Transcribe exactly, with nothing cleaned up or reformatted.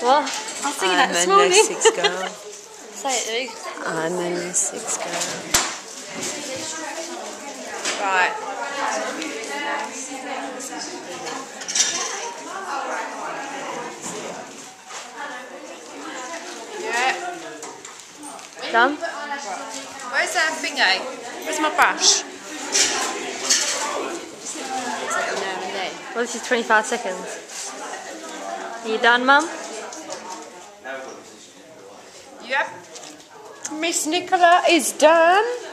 What? I was thinking that this morning. I'm an Essex girl. Say it, Luke. I'm an Essex girl. Right. Yeah. Done? Where's that thingy? Where's my brush? Well, this is twenty-five seconds. Are you done, Mum? Yep. Miss Nicola is done.